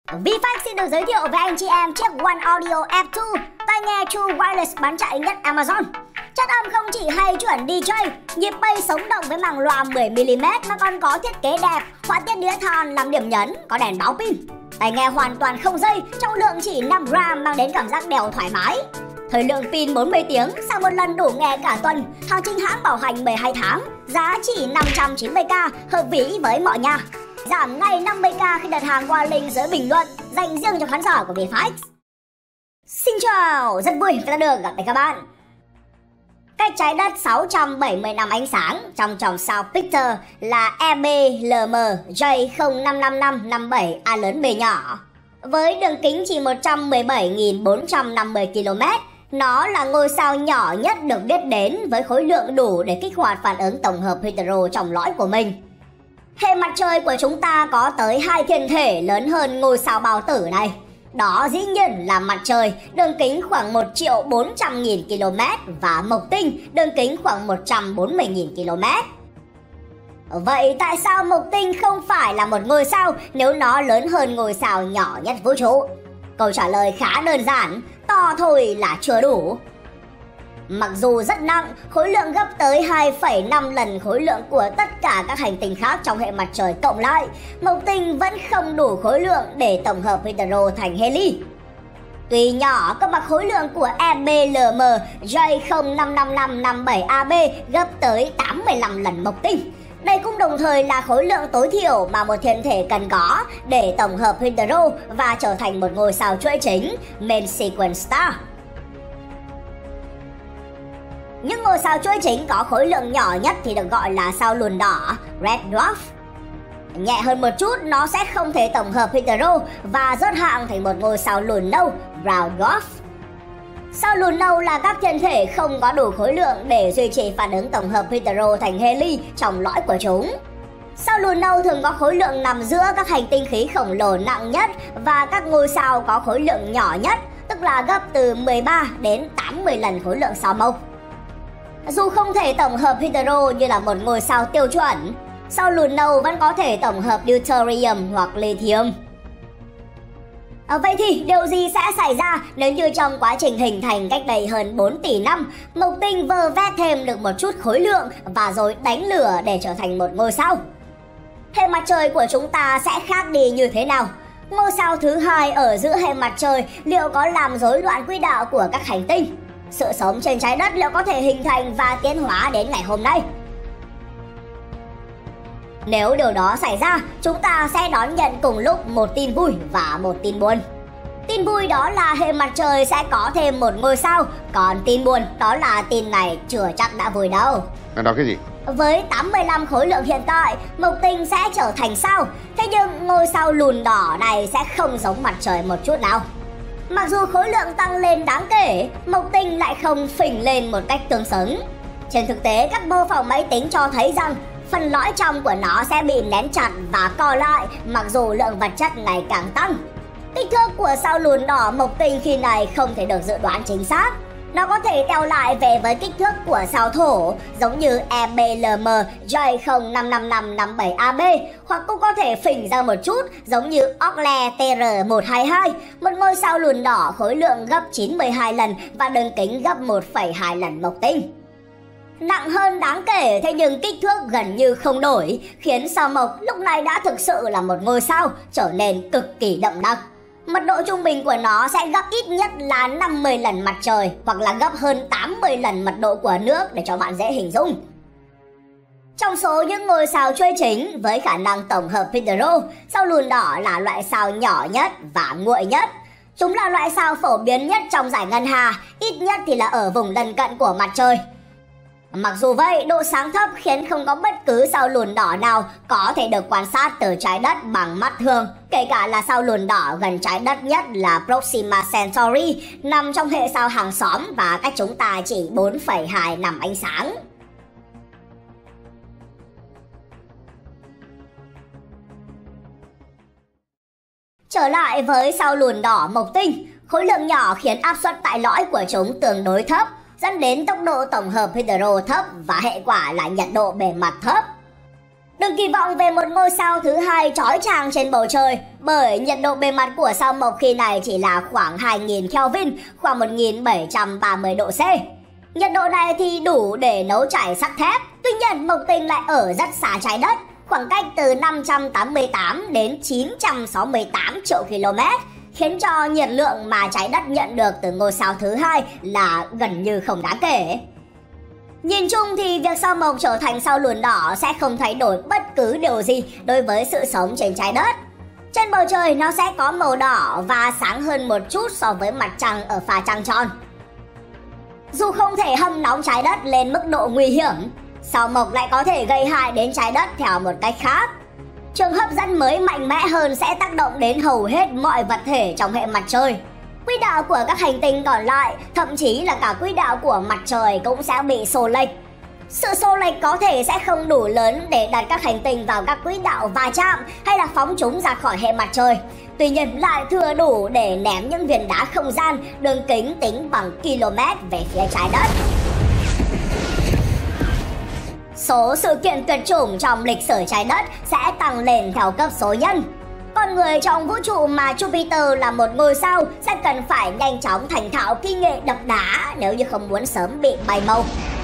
VFACT xin được giới thiệu với anh chị em chiếc One Audio F2, tai nghe True Wireless bán chạy nhất Amazon. Chất âm không chỉ hay chuẩn DJ, nhịp bass sống động với màng loa 10mm mà còn có thiết kế đẹp, họa tiết đĩa than làm điểm nhấn, có đèn báo pin. Tai nghe hoàn toàn không dây, trọng lượng chỉ 5g mang đến cảm giác đeo thoải mái. Thời lượng pin 40 tiếng, sau một lần đủ nghe cả tuần, hành trình hãng bảo hành 12 tháng, giá chỉ 590k, hợp lý với mọi nhà. Giảm ngay 50k khi đặt hàng qua link dưới bình luận dành riêng cho khán giả của VFACT. Xin chào, rất vui đã được gặp lại các bạn. Cách trái đất 670 năm ánh sáng trong chòm sao Pictor là EBLM J055557A lớn B nhỏ. Với đường kính chỉ 117.450 km, nó là ngôi sao nhỏ nhất được biết đến với khối lượng đủ để kích hoạt phản ứng tổng hợp hetero trong lõi của mình. Hệ mặt trời của chúng ta có tới 2 thiên thể lớn hơn ngôi sao bao tử này. Đó dĩ nhiên là mặt trời, đường kính khoảng 1.400.000 km và mộc tinh, đường kính khoảng 140.000 km. Vậy tại sao mộc tinh không phải là một ngôi sao nếu nó lớn hơn ngôi sao nhỏ nhất vũ trụ? Câu trả lời khá đơn giản, to thôi là chưa đủ. Mặc dù rất nặng, khối lượng gấp tới 2,5 lần khối lượng của tất cả các hành tinh khác trong hệ mặt trời cộng lại, mộc tinh vẫn không đủ khối lượng để tổng hợp hetero thành heli. Tuy nhỏ, cơ mà khối lượng của EBLM J055557AB gấp tới 85 lần mộc tinh. Đây cũng đồng thời là khối lượng tối thiểu mà một thiên thể cần có để tổng hợp hetero và trở thành một ngôi sao chuỗi chính, main sequence star. Những ngôi sao chuỗi chính có khối lượng nhỏ nhất thì được gọi là sao lùn đỏ, red dwarf. Nhẹ hơn một chút, nó sẽ không thể tổng hợp hetero và rớt hạng thành một ngôi sao lùn nâu, brown dwarf. Sao lùn nâu là các thiên thể không có đủ khối lượng để duy trì phản ứng tổng hợp hetero thành heli trong lõi của chúng. Sao lùn nâu thường có khối lượng nằm giữa các hành tinh khí khổng lồ nặng nhất và các ngôi sao có khối lượng nhỏ nhất, tức là gấp từ 13 đến 80 lần khối lượng sao mộc. Dù không thể tổng hợp hetero như là một ngôi sao tiêu chuẩn, sao lùn nâu vẫn có thể tổng hợp deuterium hoặc lithium. Vậy thì điều gì sẽ xảy ra nếu như trong quá trình hình thành cách đây hơn 4 tỷ năm, mộc tinh vơ vét thêm được một chút khối lượng và rồi đánh lửa để trở thành một ngôi sao? Hệ mặt trời của chúng ta sẽ khác đi như thế nào? Ngôi sao thứ hai ở giữa hệ mặt trời liệu có làm rối loạn quỹ đạo của các hành tinh? Sự sống trên trái đất liệu có thể hình thành và tiến hóa đến ngày hôm nay? Nếu điều đó xảy ra, chúng ta sẽ đón nhận cùng lúc một tin vui và một tin buồn. Tin vui đó là hệ mặt trời sẽ có thêm một ngôi sao, còn tin buồn đó là tin này chưa chắc đã vui đâu. Đó cái gì? Với 85 khối lượng hiện tại, mộc tinh sẽ trở thành sao. Thế nhưng ngôi sao lùn đỏ này sẽ không giống mặt trời một chút nào. Mặc dù khối lượng tăng lên đáng kể, mộc tinh lại không phình lên một cách tương xứng. Trên thực tế, các mô phỏng máy tính cho thấy rằng phần lõi trong của nó sẽ bị nén chặt và co lại mặc dù lượng vật chất ngày càng tăng. Kích thước của sao lùn đỏ mộc tinh khi này không thể được dự đoán chính xác. Nó có thể teo lại về với kích thước của sao thổ giống như EBLM J055557AB, hoặc cũng có thể phình ra một chút giống như Ocle TR122, một ngôi sao lùn đỏ khối lượng gấp 92 lần và đường kính gấp 1,2 lần mộc tinh. Nặng hơn đáng kể, thế nhưng kích thước gần như không đổi, khiến sao mộc lúc này đã thực sự là một ngôi sao trở nên cực kỳ đậm đặc. Mật độ trung bình của nó sẽ gấp ít nhất là 50 lần mặt trời hoặc là gấp hơn 80 lần mật độ của nước để cho bạn dễ hình dung. Trong số những ngôi sao chuỗi chính với khả năng tổng hợp hetero, sao lùn đỏ là loại sao nhỏ nhất và nguội nhất. Chúng là loại sao phổ biến nhất trong dải ngân hà, ít nhất thì là ở vùng lân cận của mặt trời. Mặc dù vậy, độ sáng thấp khiến không có bất cứ sao lùn đỏ nào có thể được quan sát từ trái đất bằng mắt thường, kể cả là sao lùn đỏ gần trái đất nhất là Proxima Centauri, nằm trong hệ sao hàng xóm và cách chúng ta chỉ 4,2 năm ánh sáng. Trở lại với sao lùn đỏ mộc tinh, khối lượng nhỏ khiến áp suất tại lõi của chúng tương đối thấp, dẫn đến tốc độ tổng hợp hetero thấp và hệ quả là nhiệt độ bề mặt thấp. Đừng kỳ vọng về một ngôi sao thứ hai chói chang trên bầu trời, bởi nhiệt độ bề mặt của sao Mộc khi này chỉ là khoảng 2000 Kelvin, khoảng 1730 độ C. Nhiệt độ này thì đủ để nấu chảy sắt thép. Tuy nhiên, Mộc Tinh lại ở rất xa trái đất, khoảng cách từ 588 đến 968 triệu km, khiến cho nhiệt lượng mà trái đất nhận được từ ngôi sao thứ hai là gần như không đáng kể. Nhìn chung thì việc sao Mộc trở thành sao lùn đỏ sẽ không thay đổi bất cứ điều gì đối với sự sống trên trái đất. Trên bầu trời nó sẽ có màu đỏ và sáng hơn một chút so với mặt trăng ở pha trăng tròn. Dù không thể hâm nóng trái đất lên mức độ nguy hiểm, sao Mộc lại có thể gây hại đến trái đất theo một cách khác. Trường hấp dẫn mới mạnh mẽ hơn sẽ tác động đến hầu hết mọi vật thể trong hệ mặt trời. Quỹ đạo của các hành tinh còn lại, thậm chí là cả quỹ đạo của mặt trời cũng sẽ bị xô lệch. Sự xô lệch có thể sẽ không đủ lớn để đặt các hành tinh vào các quỹ đạo va chạm hay là phóng chúng ra khỏi hệ mặt trời. Tuy nhiên lại thừa đủ để ném những viên đá không gian đường kính tính bằng km về phía trái đất. Số sự kiện tuyệt chủng trong lịch sử trái đất sẽ tăng lên theo cấp số nhân. Con người trong vũ trụ mà Jupiter là một ngôi sao sẽ cần phải nhanh chóng thành thạo kỹ nghệ đập đá nếu như không muốn sớm bị bay màu.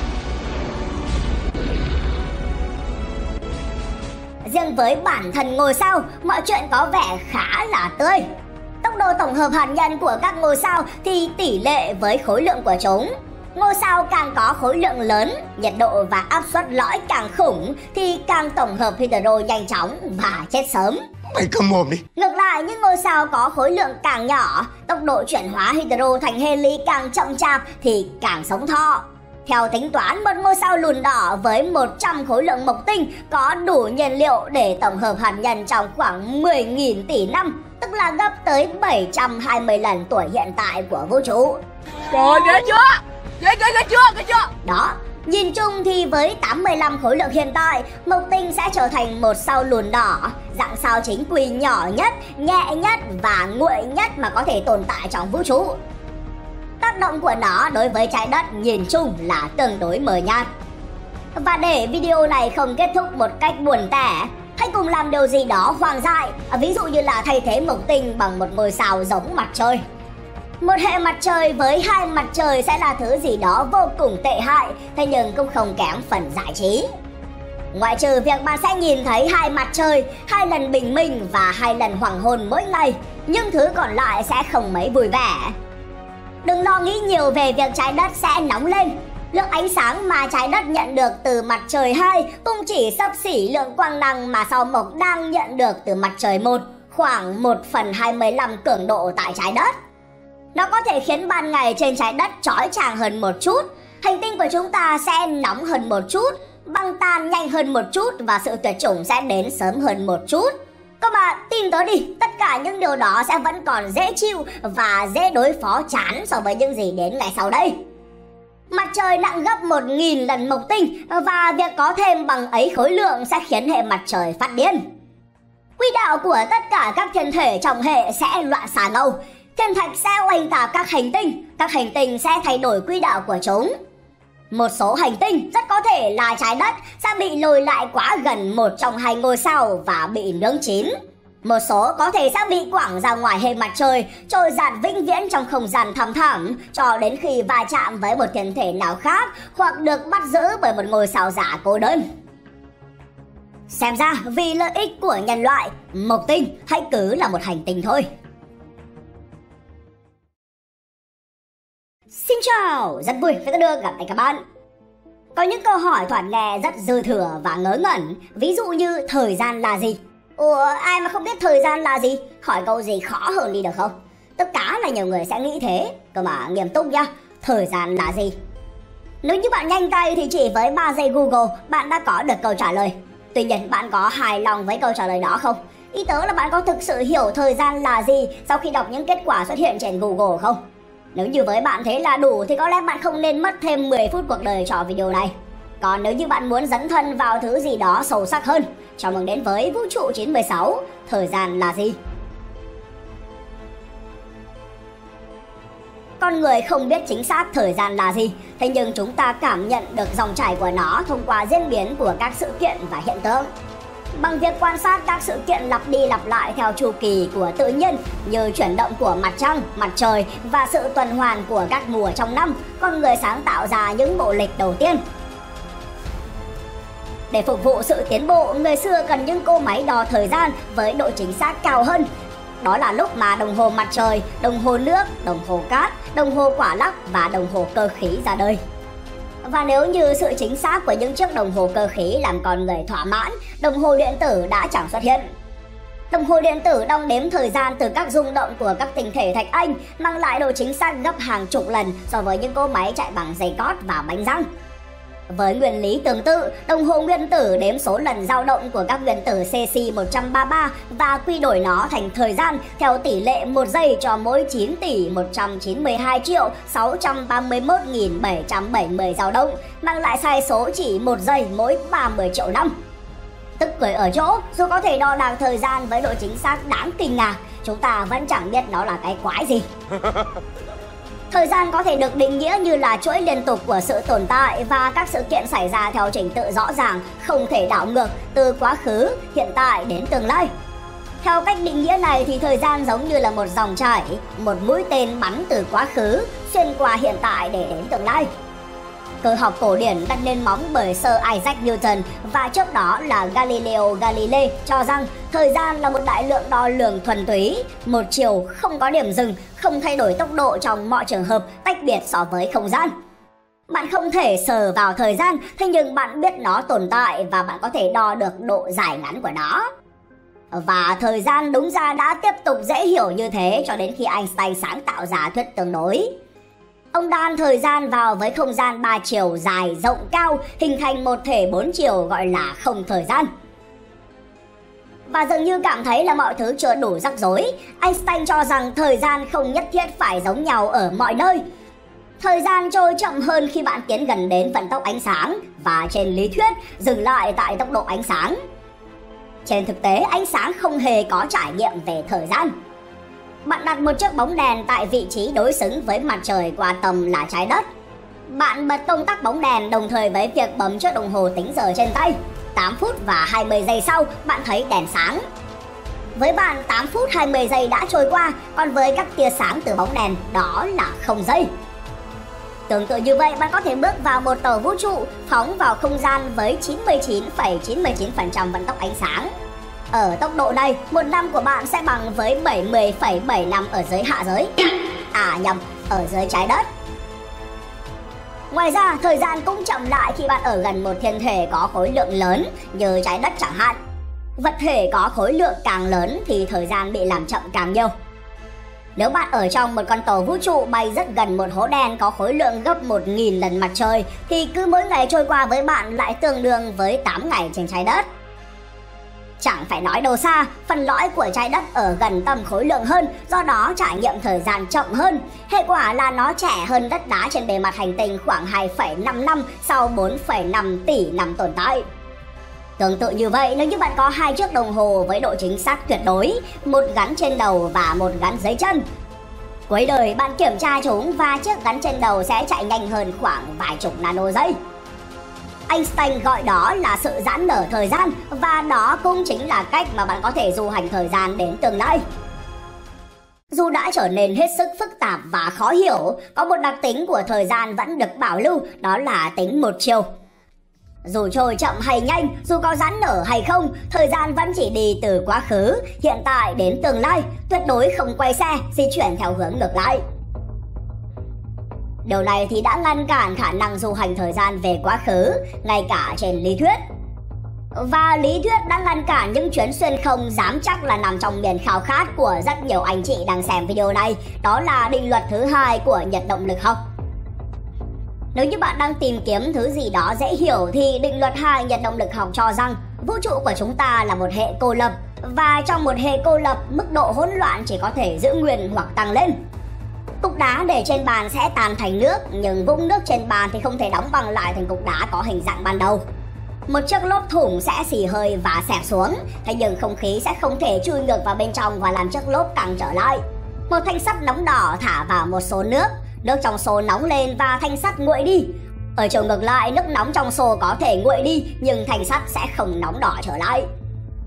Riêng với bản thân ngôi sao, mọi chuyện có vẻ khá là tươi. Tốc độ tổng hợp hạt nhân của các ngôi sao thì tỷ lệ với khối lượng của chúng. Ngôi sao càng có khối lượng lớn, nhiệt độ và áp suất lõi càng khủng thì càng tổng hợp hydro nhanh chóng và chết sớm. Mày câm mồm đi. Ngược lại, những ngôi sao có khối lượng càng nhỏ, tốc độ chuyển hóa hydro thành heli càng chậm chạp thì càng sống thọ. Theo tính toán, một ngôi sao lùn đỏ với 100 khối lượng mộc tinh có đủ nhiên liệu để tổng hợp hạt nhân trong khoảng 10.000 tỷ năm, tức là gấp tới 720 lần tuổi hiện tại của vũ trụ. Trời, ghê chưa? Ghê chưa? Đó, nhìn chung thì với 85 khối lượng hiện tại, Mộc Tinh sẽ trở thành một sao lùn đỏ, dạng sao chính quy nhỏ nhất, nhẹ nhất và nguội nhất mà có thể tồn tại trong vũ trụ. Tác động của nó đối với trái đất nhìn chung là tương đối mờ nhạt. Và để video này không kết thúc một cách buồn tẻ, hãy cùng làm điều gì đó hoang dại, ví dụ như là thay thế Mộc Tinh bằng một ngôi sao giống mặt trời. Một hệ mặt trời với hai mặt trời sẽ là thứ gì đó vô cùng tệ hại, thế nhưng cũng không kém phần giải trí. Ngoại trừ việc bạn sẽ nhìn thấy hai mặt trời, 2 lần bình minh và 2 lần hoàng hôn mỗi ngày, nhưng thứ còn lại sẽ không mấy vui vẻ. Đừng lo nghĩ nhiều về việc trái đất sẽ nóng lên. Lượng ánh sáng mà trái đất nhận được từ mặt trời 2 cũng chỉ xấp xỉ lượng quang năng mà sao Mộc đang nhận được từ mặt trời 1, khoảng 1/25 cường độ tại trái đất. Nó có thể khiến ban ngày trên trái đất chói chang hơn một chút, hành tinh của chúng ta sẽ nóng hơn một chút, băng tan nhanh hơn một chút và sự tuyệt chủng sẽ đến sớm hơn một chút. Các bạn tin tớ đi, tất cả những điều đó sẽ vẫn còn dễ chịu và dễ đối phó chán so với những gì đến ngày sau đây. Mặt trời nặng gấp 1000 lần Mộc Tinh và việc có thêm bằng ấy khối lượng sẽ khiến hệ mặt trời phát điên. Quỹ đạo của tất cả các thiên thể trong hệ sẽ loạn xà ngầu. Thiên thạch sẽ oanh tạc các hành tinh sẽ thay đổi quỹ đạo của chúng. Một số hành tinh rất có thể là trái đất sẽ bị lôi lại quá gần một trong 2 ngôi sao và bị nướng chín. Một số có thể sẽ bị quẳng ra ngoài hệ mặt trời, trôi dạt vĩnh viễn trong không gian thăm thẳm cho đến khi va chạm với một thiên thể nào khác hoặc được bắt giữ bởi một ngôi sao giả cô đơn. Xem ra vì lợi ích của nhân loại, Mộc Tinh hãy cứ là một hành tinh thôi. Xin chào, rất vui khi được gặp lại các bạn. Có những câu hỏi thoạt nghe rất dư thừa và ngớ ngẩn, ví dụ như thời gian là gì? Ủa, ai mà không biết thời gian là gì? Hỏi câu gì khó hơn đi được không? Tất cả là nhiều người sẽ nghĩ thế, cơ mà nghiêm túc nhá, thời gian là gì? Nếu như bạn nhanh tay thì chỉ với 3 giây Google bạn đã có được câu trả lời. Tuy nhiên bạn có hài lòng với câu trả lời đó không? Ý tớ là bạn có thực sự hiểu thời gian là gì sau khi đọc những kết quả xuất hiện trên Google không? Nếu như với bạn thế là đủ thì có lẽ bạn không nên mất thêm 10 phút cuộc đời cho video này. Còn nếu như bạn muốn dấn thân vào thứ gì đó sâu sắc hơn, chào mừng đến với Vũ trụ 916, thời gian là gì? Con người không biết chính xác thời gian là gì, thế nhưng chúng ta cảm nhận được dòng chảy của nó thông qua diễn biến của các sự kiện và hiện tượng. bằng việc quan sát các sự kiện lặp đi lặp lại theo chu kỳ của tự nhiên như chuyển động của mặt trăng, mặt trời và sự tuần hoàn của các mùa trong năm, con người sáng tạo ra những bộ lịch đầu tiên. Để phục vụ sự tiến bộ, người xưa cần những cỗ máy đo thời gian với độ chính xác cao hơn. Đó là lúc mà đồng hồ mặt trời, đồng hồ nước, đồng hồ cát, đồng hồ quả lắc và đồng hồ cơ khí ra đời. Và nếu như sự chính xác của những chiếc đồng hồ cơ khí làm con người thỏa mãn, đồng hồ điện tử đã chẳng xuất hiện. Đồng hồ điện tử đong đếm thời gian từ các rung động của các tinh thể thạch anh, mang lại độ chính xác gấp hàng chục lần so với những cỗ máy chạy bằng dây cót và bánh răng. Với nguyên lý tương tự, đồng hồ nguyên tử đếm số lần dao động của các nguyên tử Cesi-133 và quy đổi nó thành thời gian theo tỷ lệ 1 giây cho mỗi 9 tỷ 192 triệu 631.770 dao động, mang lại sai số chỉ 1 giây mỗi 30 triệu năm. Tức cười ở chỗ, dù có thể đo đạc thời gian với độ chính xác đáng kinh ngạc, chúng ta vẫn chẳng biết nó là cái quái gì. Thời gian có thể được định nghĩa như là chuỗi liên tục của sự tồn tại và các sự kiện xảy ra theo trình tự rõ ràng, không thể đảo ngược từ quá khứ, hiện tại đến tương lai. Theo cách định nghĩa này thì thời gian giống như là một dòng chảy, một mũi tên bắn từ quá khứ, xuyên qua hiện tại để đến tương lai. Cơ học cổ điển đặt nền móng bởi Sir Isaac Newton và trước đó là Galileo Galilei cho rằng thời gian là một đại lượng đo lường thuần túy, một chiều không có điểm dừng, không thay đổi tốc độ trong mọi trường hợp, tách biệt so với không gian. Bạn không thể sờ vào thời gian, thế nhưng bạn biết nó tồn tại và bạn có thể đo được độ dài ngắn của nó. Và thời gian đúng ra đã tiếp tục dễ hiểu như thế cho đến khi Einstein sáng tạo ra thuyết tương đối. Ông đan thời gian vào với không gian 3 chiều dài, rộng, cao, hình thành một thể 4 chiều gọi là không thời gian. Và dường như cảm thấy là mọi thứ chưa đủ rắc rối, Einstein cho rằng thời gian không nhất thiết phải giống nhau ở mọi nơi. Thời gian trôi chậm hơn khi bạn tiến gần đến vận tốc ánh sáng và trên lý thuyết dừng lại tại tốc độ ánh sáng. Trên thực tế, ánh sáng không hề có trải nghiệm về thời gian. Bạn đặt một chiếc bóng đèn tại vị trí đối xứng với mặt trời qua tầm là trái đất. Bạn bật công tắc bóng đèn đồng thời với việc bấm chiếc đồng hồ tính giờ trên tay. 8 phút và 20 giây sau, bạn thấy đèn sáng. Với bạn, 8 phút 20 giây đã trôi qua, còn với các tia sáng từ bóng đèn, đó là 0 giây. Tương tự như vậy, bạn có thể bước vào một tàu vũ trụ, phóng vào không gian với 99,99% vận tốc ánh sáng. Ở tốc độ này, một năm của bạn sẽ bằng với 70,7 năm ở dưới hạ giới. Ở dưới trái đất. Ngoài ra, thời gian cũng chậm lại khi bạn ở gần một thiên thể có khối lượng lớn như trái đất chẳng hạn. Vật thể có khối lượng càng lớn thì thời gian bị làm chậm càng nhiều. Nếu bạn ở trong một con tàu vũ trụ bay rất gần một hố đen có khối lượng gấp 1.000 lần mặt trời thì cứ mỗi ngày trôi qua với bạn lại tương đương với 8 ngày trên trái đất. Chẳng phải nói đâu xa, phần lõi của trái đất ở gần tầm khối lượng hơn, do đó trải nghiệm thời gian chậm hơn. Hệ quả là nó trẻ hơn đất đá trên bề mặt hành tinh khoảng 2,5 năm sau 4,5 tỷ năm tồn tại. Tương tự như vậy, nếu như bạn có 2 chiếc đồng hồ với độ chính xác tuyệt đối, một gắn trên đầu và một gắn dưới chân, cuối đời bạn kiểm tra chúng và chiếc gắn trên đầu sẽ chạy nhanh hơn khoảng vài chục nano giây. Einstein gọi đó là sự giãn nở thời gian và đó cũng chính là cách mà bạn có thể du hành thời gian đến tương lai. Dù đã trở nên hết sức phức tạp và khó hiểu, có một đặc tính của thời gian vẫn được bảo lưu, đó là tính một chiều. Dù trôi chậm hay nhanh, dù có giãn nở hay không, thời gian vẫn chỉ đi từ quá khứ, hiện tại đến tương lai, tuyệt đối không quay xe, di chuyển theo hướng ngược lại. Điều này thì đã ngăn cản khả năng du hành thời gian về quá khứ, ngay cả trên lý thuyết. Và lý thuyết đã ngăn cản những chuyến xuyên không dám chắc là nằm trong miền khao khát của rất nhiều anh chị đang xem video này, đó là định luật thứ 2 của nhiệt động lực học. Nếu như bạn đang tìm kiếm thứ gì đó dễ hiểu thì định luật 2 nhiệt động lực học cho rằng vũ trụ của chúng ta là một hệ cô lập, và trong một hệ cô lập, mức độ hỗn loạn chỉ có thể giữ nguyên hoặc tăng lên. Cục đá để trên bàn sẽ tan thành nước, nhưng vũng nước trên bàn thì không thể đóng băng lại thành cục đá có hình dạng ban đầu. Một chiếc lốp thủng sẽ xì hơi và xẹp xuống, thế nhưng không khí sẽ không thể chui ngược vào bên trong và làm chiếc lốp căng trở lại. Một thanh sắt nóng đỏ thả vào một xô nước, nước trong xô nóng lên và thanh sắt nguội đi. Ở chiều ngược lại, nước nóng trong xô có thể nguội đi nhưng thanh sắt sẽ không nóng đỏ trở lại.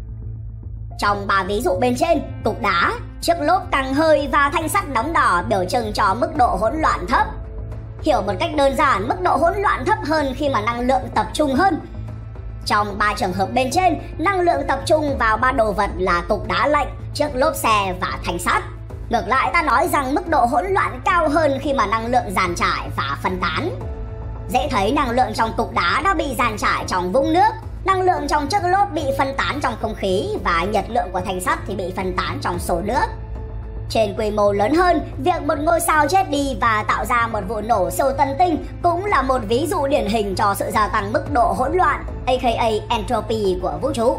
Trong 3 ví dụ bên trên, cục đá, chiếc lốp tăng hơi và thanh sắt đóng đỏ biểu trưng cho mức độ hỗn loạn thấp. Hiểu một cách đơn giản, mức độ hỗn loạn thấp hơn khi mà năng lượng tập trung hơn. Trong 3 trường hợp bên trên, năng lượng tập trung vào 3 đồ vật là cục đá lạnh, chiếc lốp xe và thanh sắt. Ngược lại, ta nói rằng mức độ hỗn loạn cao hơn khi mà năng lượng dàn trải và phân tán. Dễ thấy năng lượng trong cục đá đã bị dàn trải trong vũng nước, năng lượng trong chiếc lốp bị phân tán trong không khí và nhiệt lượng của thanh sắt thì bị phân tán trong xô nước. Trên quy mô lớn hơn, việc một ngôi sao chết đi và tạo ra một vụ nổ siêu tân tinh cũng là một ví dụ điển hình cho sự gia tăng mức độ hỗn loạn, aka entropy của vũ trụ.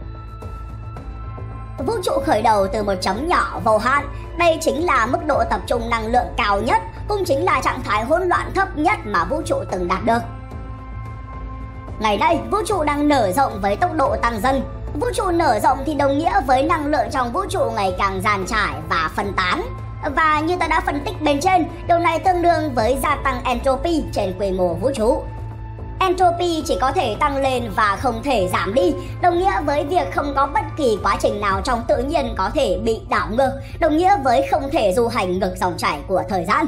Vũ trụ khởi đầu từ một chấm nhỏ vô hạn, đây chính là mức độ tập trung năng lượng cao nhất, cũng chính là trạng thái hỗn loạn thấp nhất mà vũ trụ từng đạt được. Ngày nay, vũ trụ đang nở rộng với tốc độ tăng dần. Vũ trụ nở rộng thì đồng nghĩa với năng lượng trong vũ trụ ngày càng dàn trải và phân tán. Và như ta đã phân tích bên trên, điều này tương đương với gia tăng entropy trên quy mô vũ trụ. Entropy chỉ có thể tăng lên và không thể giảm đi, đồng nghĩa với việc không có bất kỳ quá trình nào trong tự nhiên có thể bị đảo ngược, đồng nghĩa với không thể du hành ngược dòng chảy của thời gian.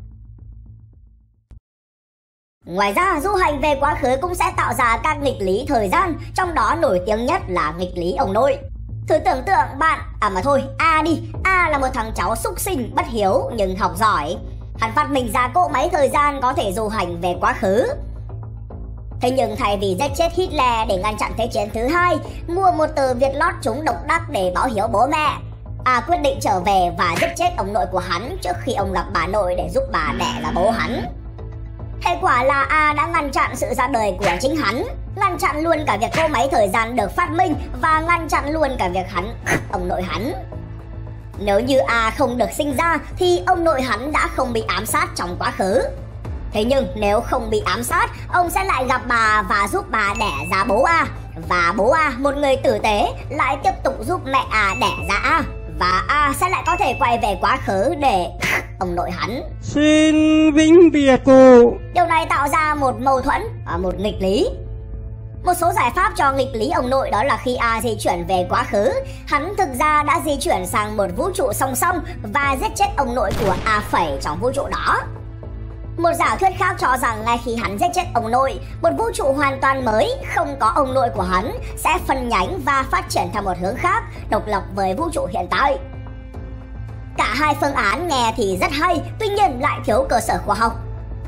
Ngoài ra, du hành về quá khứ cũng sẽ tạo ra các nghịch lý thời gian, trong đó nổi tiếng nhất là nghịch lý ông nội. Thử tưởng tượng bạn, A là một thằng cháu xúc sinh bất hiếu nhưng học giỏi. Hắn phát minh ra cỗ máy thời gian có thể du hành về quá khứ. Thế nhưng thay vì giết chết Hitler để ngăn chặn Thế chiến thứ hai, mua một tờ Việt lót trúng độc đắc để báo hiếu bố mẹ, A quyết định trở về và giết chết ông nội của hắn trước khi ông gặp bà nội để giúp bà đẻ ra bố hắn. Hệ quả là A đã ngăn chặn sự ra đời của chính hắn, ngăn chặn luôn cả việc cỗ máy thời gian được phát minh và ngăn chặn luôn cả việc hắn ông nội hắn. Nếu như A không được sinh ra thì ông nội hắn đã không bị ám sát trong quá khứ. Thế nhưng nếu không bị ám sát, ông sẽ lại gặp bà và giúp bà đẻ ra bố A. Và bố A, một người tử tế, lại tiếp tục giúp mẹ A đẻ ra A. Và A sẽ lại có thể quay về quá khứ để ông nội hắn. Xin vĩnh biệt cụ. Điều này tạo ra một mâu thuẫn và một nghịch lý. Một số giải pháp cho nghịch lý ông nội đó là khi A di chuyển về quá khứ, hắn thực ra đã di chuyển sang một vũ trụ song song và giết chết ông nội của A phẩy trong vũ trụ đó. Một giả thuyết khác cho rằng ngay khi hắn giết chết ông nội, một vũ trụ hoàn toàn mới, không có ông nội của hắn, sẽ phân nhánh và phát triển theo một hướng khác, độc lập với vũ trụ hiện tại. Cả hai phương án nghe thì rất hay, tuy nhiên lại thiếu cơ sở khoa học.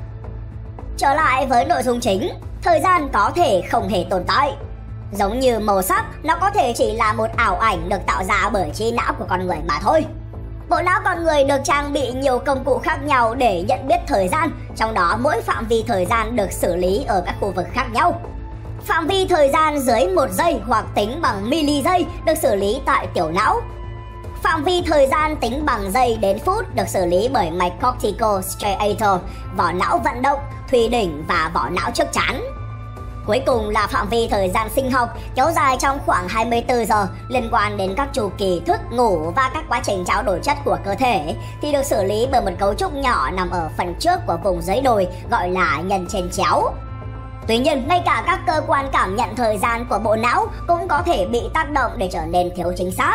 Trở lại với nội dung chính, thời gian có thể không hề tồn tại. Giống như màu sắc, nó có thể chỉ là một ảo ảnh được tạo ra bởi trí não của con người mà thôi. Bộ não con người được trang bị nhiều công cụ khác nhau để nhận biết thời gian, trong đó mỗi phạm vi thời gian được xử lý ở các khu vực khác nhau. Phạm vi thời gian dưới 1 giây hoặc tính bằng mili giây được xử lý tại tiểu não. Phạm vi thời gian tính bằng giây đến phút được xử lý bởi mạch cortical striatal, vỏ não vận động, thùy đỉnh và vỏ não trước trán. Cuối cùng là phạm vi thời gian sinh học kéo dài trong khoảng 24 giờ liên quan đến các chu kỳ thức, ngủ và các quá trình trao đổi chất của cơ thể thì được xử lý bởi một cấu trúc nhỏ nằm ở phần trước của vùng dưới đồi gọi là nhân trên chéo. Tuy nhiên, ngay cả các cơ quan cảm nhận thời gian của bộ não cũng có thể bị tác động để trở nên thiếu chính xác.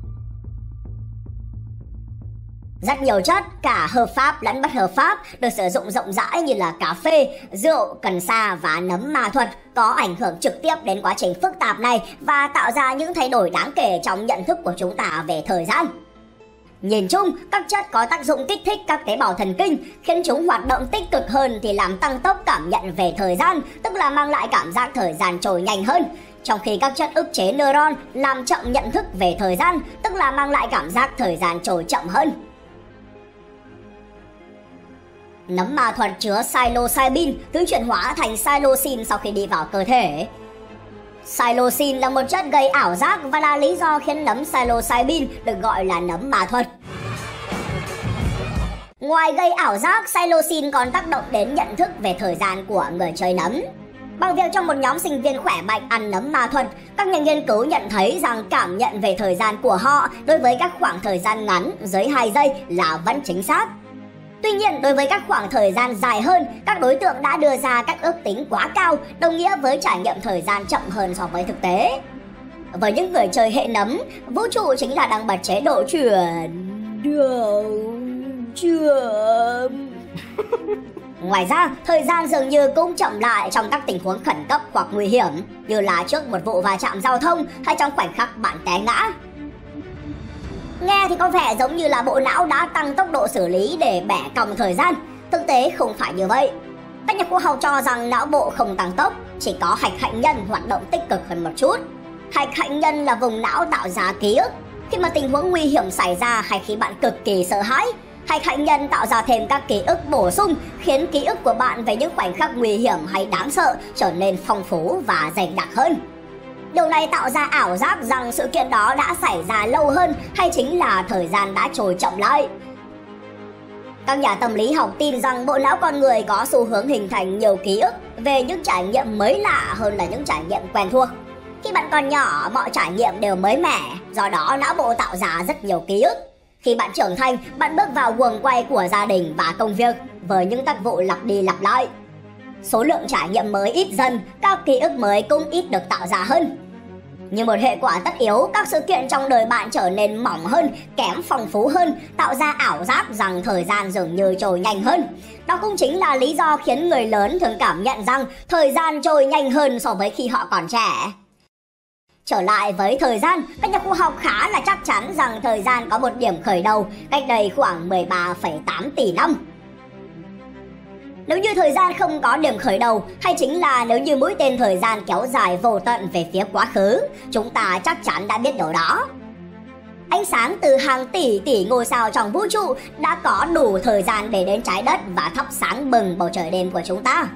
Rất nhiều chất, cả hợp pháp lẫn bất hợp pháp, được sử dụng rộng rãi như là cà phê, rượu, cần sa và nấm ma thuật có ảnh hưởng trực tiếp đến quá trình phức tạp này và tạo ra những thay đổi đáng kể trong nhận thức của chúng ta về thời gian. Nhìn chung, các chất có tác dụng kích thích các tế bào thần kinh, khiến chúng hoạt động tích cực hơn thì làm tăng tốc cảm nhận về thời gian, tức là mang lại cảm giác thời gian trôi nhanh hơn. Trong khi các chất ức chế neuron làm chậm nhận thức về thời gian, tức là mang lại cảm giác thời gian trôi chậm hơn. Nấm ma thuật chứa psilocybin, thứ chuyển hóa thành psilocin sau khi đi vào cơ thể. Psilocin là một chất gây ảo giác và là lý do khiến nấm psilocybin được gọi là nấm ma thuật. Ngoài gây ảo giác, psilocin còn tác động đến nhận thức về thời gian của người chơi nấm. Bằng việc trong một nhóm sinh viên khỏe mạnh ăn nấm ma thuật, các nhà nghiên cứu nhận thấy rằng cảm nhận về thời gian của họ đối với các khoảng thời gian ngắn dưới 2 giây là vẫn chính xác. Tuy nhiên, đối với các khoảng thời gian dài hơn, các đối tượng đã đưa ra các ước tính quá cao, đồng nghĩa với trải nghiệm thời gian chậm hơn so với thực tế. Với những người chơi hệ nấm, vũ trụ chính là đang bật chế độ chuyển chậm. Ngoài ra, thời gian dường như cũng chậm lại trong các tình huống khẩn cấp hoặc nguy hiểm, như là trước một vụ va chạm giao thông hay trong khoảnh khắc bạn té ngã. Nghe thì có vẻ giống như là bộ não đã tăng tốc độ xử lý để bẻ cong thời gian. Thực tế không phải như vậy. Các nhà khoa học cho rằng não bộ không tăng tốc, chỉ có hạch hạnh nhân hoạt động tích cực hơn một chút. Hạch hạnh nhân là vùng não tạo ra ký ức. Khi mà tình huống nguy hiểm xảy ra hay khi bạn cực kỳ sợ hãi, hạch hạnh nhân tạo ra thêm các ký ức bổ sung, khiến ký ức của bạn về những khoảnh khắc nguy hiểm hay đáng sợ trở nên phong phú và dày đặc hơn. Điều này tạo ra ảo giác rằng sự kiện đó đã xảy ra lâu hơn hay chính là thời gian đã trôi chậm lại. Các nhà tâm lý học tin rằng bộ não con người có xu hướng hình thành nhiều ký ức về những trải nghiệm mới lạ hơn là những trải nghiệm quen thuộc. Khi bạn còn nhỏ, mọi trải nghiệm đều mới mẻ, do đó não bộ tạo ra rất nhiều ký ức. Khi bạn trưởng thành, bạn bước vào guồng quay của gia đình và công việc với những tác vụ lặp đi lặp lại. Số lượng trải nghiệm mới ít dần, các ký ức mới cũng ít được tạo ra hơn. Như một hệ quả tất yếu, các sự kiện trong đời bạn trở nên mỏng hơn, kém phong phú hơn, tạo ra ảo giác rằng thời gian dường như trôi nhanh hơn. Đó cũng chính là lý do khiến người lớn thường cảm nhận rằng thời gian trôi nhanh hơn so với khi họ còn trẻ. Trở lại với thời gian, các nhà khoa học khá là chắc chắn rằng thời gian có một điểm khởi đầu cách đây khoảng 13,8 tỷ năm. Nếu như thời gian không có điểm khởi đầu, hay chính là nếu như mũi tên thời gian kéo dài vô tận về phía quá khứ, chúng ta chắc chắn đã biết điều đó. Ánh sáng từ hàng tỷ tỷ ngôi sao trong vũ trụ đã có đủ thời gian để đến trái đất và thắp sáng bừng bầu trời đêm của chúng ta.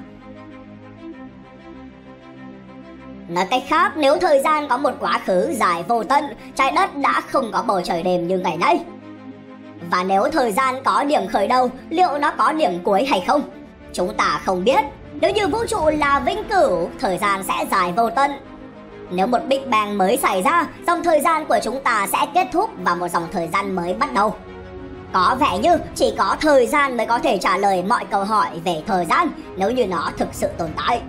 Nói cách khác, nếu thời gian có một quá khứ dài vô tận, trái đất đã không có bầu trời đêm như ngày nay. Và nếu thời gian có điểm khởi đầu, liệu nó có điểm cuối hay không? Chúng ta không biết. Nếu như vũ trụ là vĩnh cửu, thời gian sẽ dài vô tận. Nếu một Big Bang mới xảy ra, dòng thời gian của chúng ta sẽ kết thúc và một dòng thời gian mới bắt đầu. Có vẻ như chỉ có thời gian mới có thể trả lời mọi câu hỏi về thời gian nếu như nó thực sự tồn tại.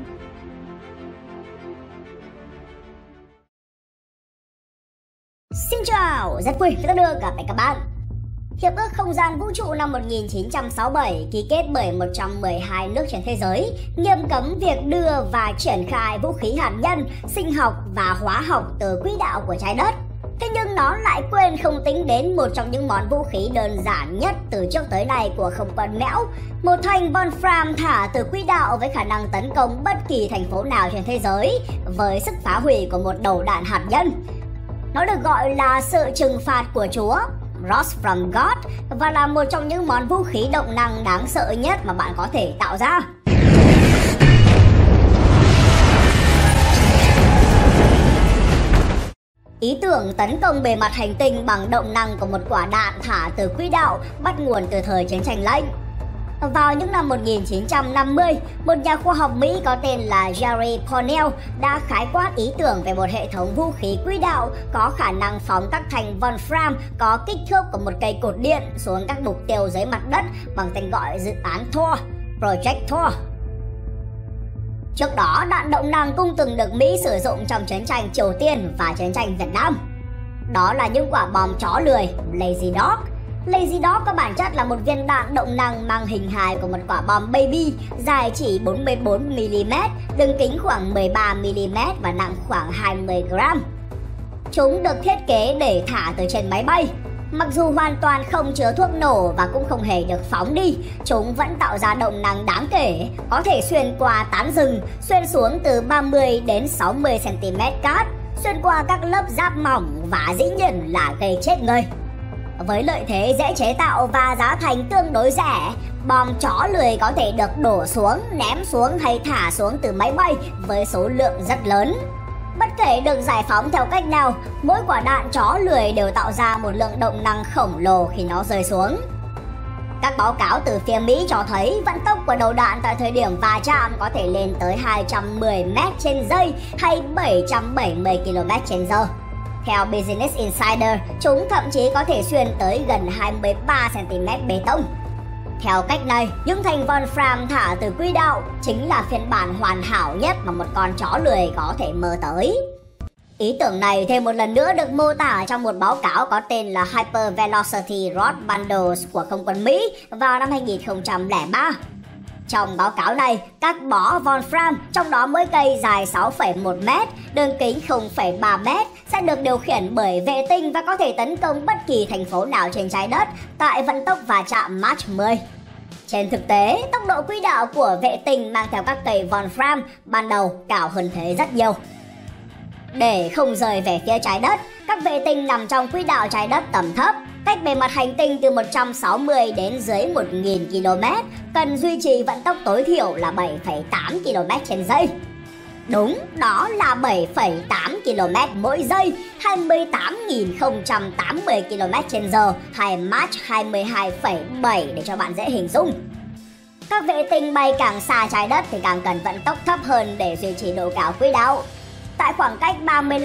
Xin chào, rất vui khi được gặp lại các bạn. Hiệp ước Không gian Vũ trụ năm 1967 ký kết bởi 112 nước trên thế giới, nghiêm cấm việc đưa và triển khai vũ khí hạt nhân, sinh học và hóa học từ quỹ đạo của trái đất. Thế nhưng nó lại quên không tính đến một trong những món vũ khí đơn giản nhất từ trước tới nay của không quân Mẽo, một thanh Wolfram thả từ quỹ đạo với khả năng tấn công bất kỳ thành phố nào trên thế giới, với sức phá hủy của một đầu đạn hạt nhân. Nó được gọi là sự trừng phạt của Chúa, Wrath from God, và là một trong những món vũ khí động năng đáng sợ nhất mà bạn có thể tạo ra. Ý tưởng tấn công bề mặt hành tinh bằng động năng của một quả đạn thả từ quỹ đạo bắt nguồn từ thời chiến tranh lạnh. Vào những năm 1950, một nhà khoa học Mỹ có tên là Jerry Pournelle đã khái quát ý tưởng về một hệ thống vũ khí quỹ đạo có khả năng phóng các thanh Wolfram có kích thước của một cây cột điện xuống các mục tiêu dưới mặt đất bằng tên gọi dự án Thor, Project Thor. Trước đó, đạn động năng cũng từng được Mỹ sử dụng trong chiến tranh Triều Tiên và chiến tranh Việt Nam. Đó là những quả bom chó lười, Lazy Dog. Lazy Dog có bản chất là một viên đạn động năng mang hình hài của một quả bom baby, dài chỉ 44mm, đường kính khoảng 13mm và nặng khoảng 20g. Chúng được thiết kế để thả từ trên máy bay. Mặc dù hoàn toàn không chứa thuốc nổ và cũng không hề được phóng đi, chúng vẫn tạo ra động năng đáng kể, có thể xuyên qua tán rừng, xuyên xuống từ 30 đến 60cm cát, xuyên qua các lớp giáp mỏng và dĩ nhiên là gây chết người. Với lợi thế dễ chế tạo và giá thành tương đối rẻ, bom chó lười có thể được đổ xuống, ném xuống hay thả xuống từ máy bay với số lượng rất lớn. Bất kể được giải phóng theo cách nào, mỗi quả đạn chó lười đều tạo ra một lượng động năng khổng lồ khi nó rơi xuống. Các báo cáo từ phía Mỹ cho thấy vận tốc của đầu đạn tại thời điểm va chạm có thể lên tới 210m/giây hay 770 km/h. Theo Business Insider, chúng thậm chí có thể xuyên tới gần 23cm bê tông. Theo cách này, những thanh Wolfram thả từ quỹ đạo chính là phiên bản hoàn hảo nhất mà một con chó lười có thể mơ tới. Ý tưởng này thêm một lần nữa được mô tả trong một báo cáo có tên là Hypervelocity Rod Bundles của không quân Mỹ vào năm 2003. Trong báo cáo này, các bó Wolfram, trong đó mỗi cây dài 6,1 m, đường kính 0,3 m, sẽ được điều khiển bởi vệ tinh và có thể tấn công bất kỳ thành phố nào trên trái đất tại vận tốc va chạm Mach 10. Trên thực tế, tốc độ quỹ đạo của vệ tinh mang theo các cây Wolfram ban đầu cao hơn thế rất nhiều. Để không rời về phía trái đất, các vệ tinh nằm trong quỹ đạo trái đất tầm thấp, cách bề mặt hành tinh từ 160 đến dưới 1.000 km, cần duy trì vận tốc tối thiểu là 7,8 km/giây. Đúng, đó là 7,8 km mỗi giây, 28.080 km/h hay Mach 22,7 để cho bạn dễ hình dung. Các vệ tinh bay càng xa trái đất thì càng cần vận tốc thấp hơn để duy trì độ cao quỹ đạo. Tại khoảng cách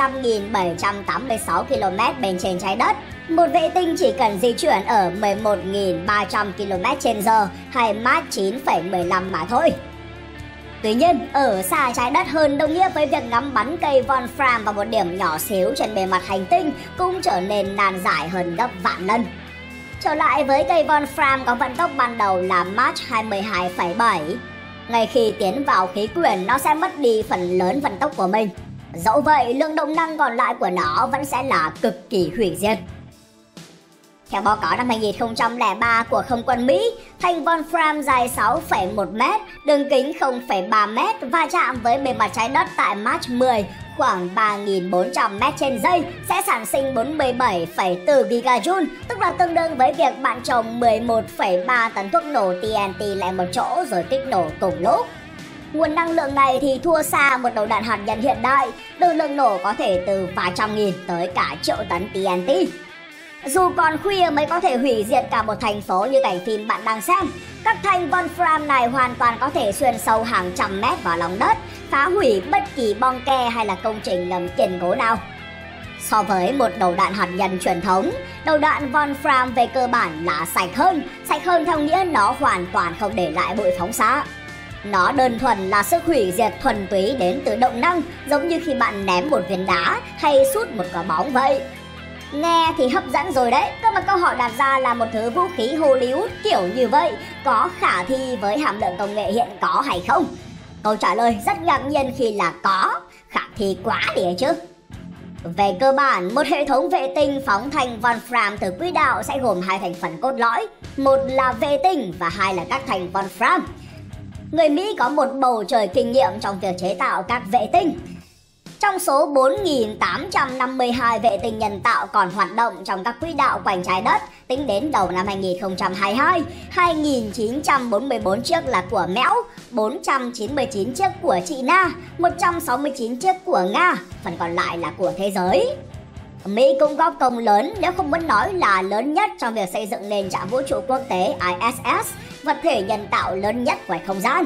35.786 km bên trên trái đất, một vệ tinh chỉ cần di chuyển ở 11.300 km/h hay Mach 9,15 mà thôi. Tuy nhiên, ở xa trái đất hơn đồng nghĩa với việc ngắm bắn cây Wolfram vào một điểm nhỏ xíu trên bề mặt hành tinh cũng trở nên nan giải hơn gấp vạn lần. Trở lại với cây Wolfram có vận tốc ban đầu là Mach 22,7. Ngay khi tiến vào khí quyển, nó sẽ mất đi phần lớn vận tốc của mình. Dẫu vậy, lượng động năng còn lại của nó vẫn sẽ là cực kỳ hủy diệt. Theo báo cáo năm 2003 của không quân Mỹ, thanh Wolfram dài 6,1 m, đường kính 0,3 m va chạm với bề mặt trái đất tại Mach 10 khoảng 3.400 m/giây sẽ sản sinh 47,4 gigajoule, tức là tương đương với việc bạn trồng 11,3 tấn thuốc nổ TNT lại một chỗ rồi kích nổ cùng lúc. Nguồn năng lượng này thì thua xa một đầu đạn hạt nhân hiện đại, đường lượng nổ có thể từ vài trăm nghìn tới cả triệu tấn TNT. Dù còn khuya mới có thể hủy diệt cả một thành phố như cảnh phim bạn đang xem, các thanh Wolfram này hoàn toàn có thể xuyên sâu hàng trăm mét vào lòng đất, phá hủy bất kỳ bong ke hay là công trình ngầm kiên cố nào. So với một đầu đạn hạt nhân truyền thống, đầu đạn Wolfram về cơ bản là sạch hơn theo nghĩa nó hoàn toàn không để lại bụi phóng xạ. Nó đơn thuần là sức hủy diệt thuần túy đến từ động năng, giống như khi bạn ném một viên đá hay sút một quả bóng vậy. Nghe thì hấp dẫn rồi đấy, cơ mà câu hỏi đặt ra là một thứ vũ khí Hollywood kiểu như vậy có khả thi với hàm lượng công nghệ hiện có hay không? Câu trả lời rất ngạc nhiên khi là có, khả thi quá đi ấy chứ. Về cơ bản, một hệ thống vệ tinh phóng thanh Wolfram từ quỹ đạo sẽ gồm hai thành phần cốt lõi, một là vệ tinh và hai là các thanh Wolfram. Người Mỹ có một bầu trời kinh nghiệm trong việc chế tạo các vệ tinh. Trong số 4.852 vệ tinh nhân tạo còn hoạt động trong các quỹ đạo quanh trái đất tính đến đầu năm 2022, 2.944 chiếc là của Mẽo, 499 chiếc của chị Na, 169 chiếc của Nga, phần còn lại là của thế giới. Mỹ cũng góp công lớn, nếu không muốn nói là lớn nhất, trong việc xây dựng nền trạm vũ trụ quốc tế ISS, vật thể nhân tạo lớn nhất ngoài không gian.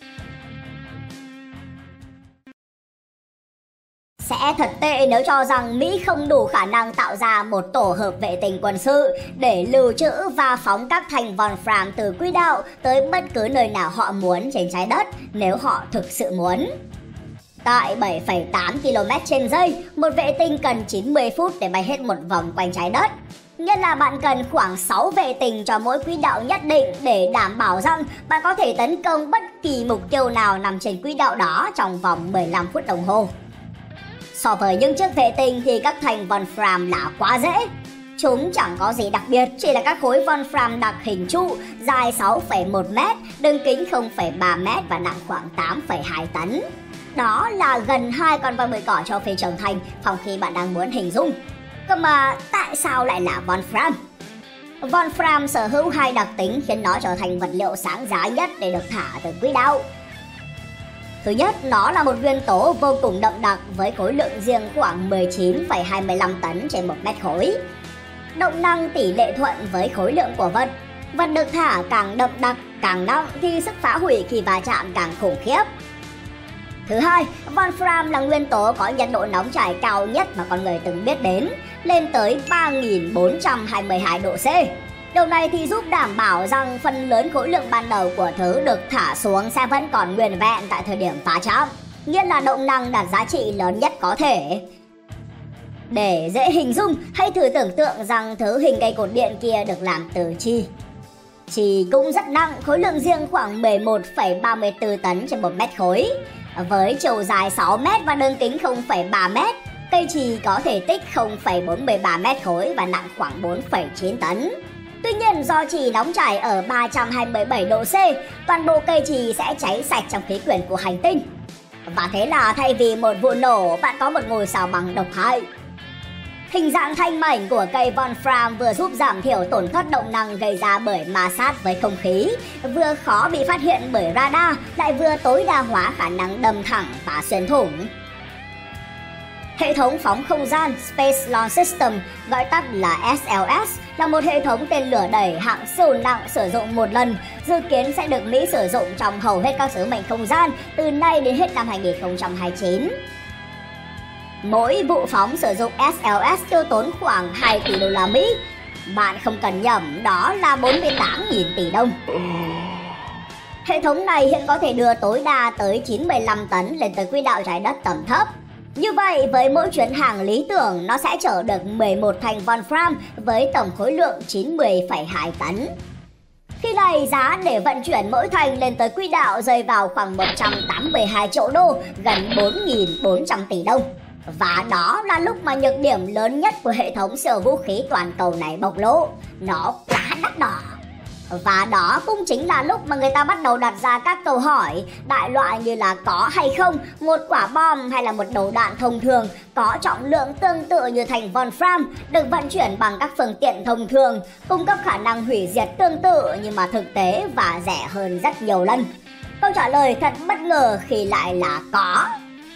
Sẽ thật tệ nếu cho rằng Mỹ không đủ khả năng tạo ra một tổ hợp vệ tinh quân sự để lưu trữ và phóng các thanh Wolfram từ quỹ đạo tới bất cứ nơi nào họ muốn trên trái đất nếu họ thực sự muốn. Tại 7,8 km/giây, một vệ tinh cần 90 phút để bay hết một vòng quanh trái đất. Nghĩa là bạn cần khoảng 6 vệ tinh cho mỗi quỹ đạo nhất định để đảm bảo rằng bạn có thể tấn công bất kỳ mục tiêu nào nằm trên quỹ đạo đó trong vòng 15 phút đồng hồ. So với những chiếc vệ tinh thì các thanh Wolfram là quá dễ. Chúng chẳng có gì đặc biệt, chỉ là các khối Wolfram đặc hình trụ dài 6,1 m, đường kính 0,3 m và nặng khoảng 8,2 tấn. Đó là gần 2 con voi bụi cỏ châu Phi trưởng thành, phòng khi bạn đang muốn hình dung. Cơ mà tại sao lại là Wolfram? Wolfram sở hữu hai đặc tính khiến nó trở thành vật liệu sáng giá nhất để được thả từ quỹ đạo. Thứ nhất, nó là một nguyên tố vô cùng đậm đặc với khối lượng riêng khoảng 19,25 tấn trên 1 mét khối. Động năng tỷ lệ thuận với khối lượng của vật. Vật được thả càng đậm đặc, càng nặng thì sức phá hủy khi va chạm càng khủng khiếp. Thứ hai, Wolfram là nguyên tố có nhiệt độ nóng chảy cao nhất mà con người từng biết đến, lên tới 3.422 độ C. Điều này thì giúp đảm bảo rằng phần lớn khối lượng ban đầu của thứ được thả xuống sẽ vẫn còn nguyên vẹn tại thời điểm va chạm, nghĩa là động năng đạt giá trị lớn nhất có thể. Để dễ hình dung, hãy thử tưởng tượng rằng thứ hình cây cột điện kia được làm từ chì. Chì cũng rất nặng, khối lượng riêng khoảng 11,34 tấn trên 1 mét khối. Với chiều dài 6 mét và đường kính 0,3 mét, cây chì có thể tích 0,43 mét khối và nặng khoảng 4,9 tấn. Tuy nhiên, do chì nóng chảy ở 327 độ C, toàn bộ cây chì sẽ cháy sạch trong khí quyển của hành tinh. Và thế là thay vì một vụ nổ, bạn có một ngôi sao băng độc hại. Hình dạng thanh mảnh của cây Wolfram vừa giúp giảm thiểu tổn thất động năng gây ra bởi ma sát với không khí, vừa khó bị phát hiện bởi radar, lại vừa tối đa hóa khả năng đâm thẳng và xuyên thủng. Hệ thống phóng không gian Space Launch System, gọi tắt là SLS, là một hệ thống tên lửa đẩy hạng siêu nặng sử dụng một lần, dự kiến sẽ được Mỹ sử dụng trong hầu hết các sứ mệnh không gian từ nay đến hết năm 2029. Mỗi vụ phóng sử dụng SLS tiêu tốn khoảng 2 tỷ đô la Mỹ. Bạn không cần nhầm, đó là 48.000 tỷ đồng. Hệ thống này hiện có thể đưa tối đa tới 95 tấn lên tới quỹ đạo trái đất tầm thấp. Như vậy, với mỗi chuyến hàng lý tưởng, nó sẽ chở được 11 thành Wolfram với tổng khối lượng 90,2 tấn. Khi này, giá để vận chuyển mỗi thành lên tới quỹ đạo rơi vào khoảng 182 triệu đô, gần 4.400 tỷ đồng. Và đó là lúc mà nhược điểm lớn nhất của hệ thống siêu vũ khí toàn cầu này bộc lộ. Nó quá đắt đỏ. Và đó cũng chính là lúc mà người ta bắt đầu đặt ra các câu hỏi đại loại như là có hay không một quả bom hay là một đầu đạn thông thường có trọng lượng tương tự như thành Wolfram được vận chuyển bằng các phương tiện thông thường, cung cấp khả năng hủy diệt tương tự nhưng mà thực tế và rẻ hơn rất nhiều lần. Câu trả lời thật bất ngờ khi lại là có.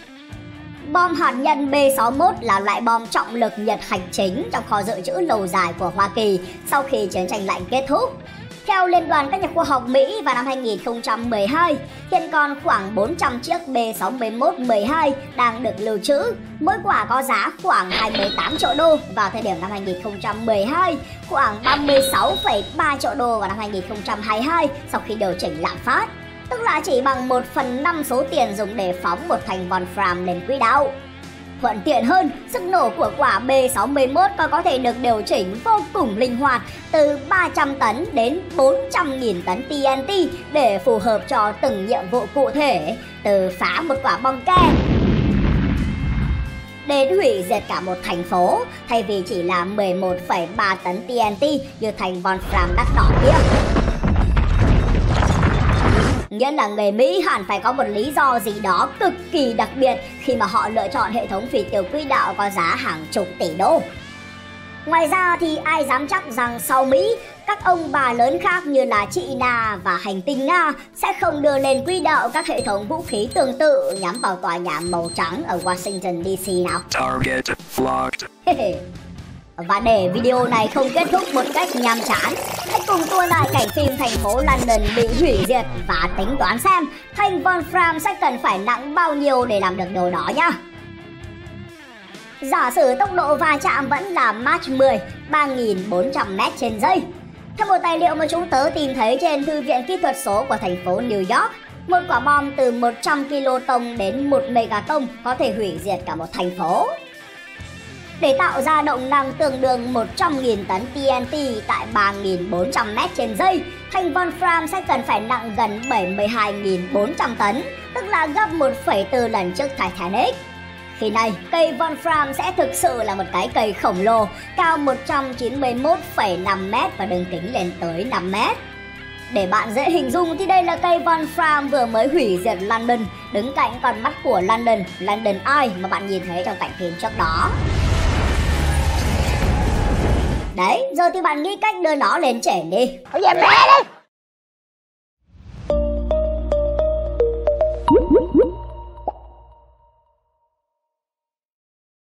Bom hạt nhân B-61 là loại bom trọng lực nhiệt hành chính trong kho dự trữ lâu dài của Hoa Kỳ sau khi chiến tranh lạnh kết thúc. Theo Liên đoàn các nhà khoa học Mỹ, vào năm 2012, hiện còn khoảng 400 chiếc B-61-12 đang được lưu trữ. Mỗi quả có giá khoảng 28 triệu đô vào thời điểm năm 2012, khoảng 36,3 triệu đô vào năm 2022 sau khi điều chỉnh lạm phát, tức là chỉ bằng 1/5 số tiền dùng để phóng một thành Wolfram lên quỹ đạo. Thuận tiện hơn, sức nổ của quả B-61 còn có thể được điều chỉnh vô cùng linh hoạt từ 300 tấn đến 400.000 tấn TNT để phù hợp cho từng nhiệm vụ cụ thể, từ phá một quả bom ke đến hủy diệt cả một thành phố, thay vì chỉ là 11,3 tấn TNT như thành Wolfram đắt đỏ kia. Nghĩa là người Mỹ hẳn phải có một lý do gì đó cực kỳ đặc biệt khi mà họ lựa chọn hệ thống phi tiêu quỹ đạo có giá hàng chục tỷ đô. Ngoài ra thì ai dám chắc rằng sau Mỹ, các ông bà lớn khác như là China và hành tinh Nga sẽ không đưa lên quỹ đạo các hệ thống vũ khí tương tự nhắm vào tòa nhà màu trắng ở Washington DC nào. Target locked. Và để video này không kết thúc một cách nhàm chán, hãy cùng tua lại cảnh phim thành phố London bị hủy diệt và tính toán xem thành Wolfram sẽ cần phải nặng bao nhiêu để làm được điều đó nhá. Giả sử tốc độ va chạm vẫn là Mach 10, 3.400 m trên giây. Theo một tài liệu mà chúng tớ tìm thấy trên Thư viện Kỹ thuật số của thành phố New York, một quả bom từ 100 kiloton đến 1 megaton có thể hủy diệt cả một thành phố. Để tạo ra động năng tương đương 100.000 tấn TNT tại 3.400 m trên giây, thành Wolfram sẽ cần phải nặng gần 72.400 tấn, tức là gấp 1,4 lần chiếc Titanic. Khi này, cây Wolfram sẽ thực sự là một cái cây khổng lồ, cao 191,5 m và đường kính lên tới 5 m. Để bạn dễ hình dung thì đây là cây Wolfram vừa mới hủy diệt London, đứng cạnh con mắt của London Eye mà bạn nhìn thấy trong cảnh phim trước đó. Đấy, giờ thì bạn nghĩ cách đưa nó lên trển đi. Ở nhà mẹ đi.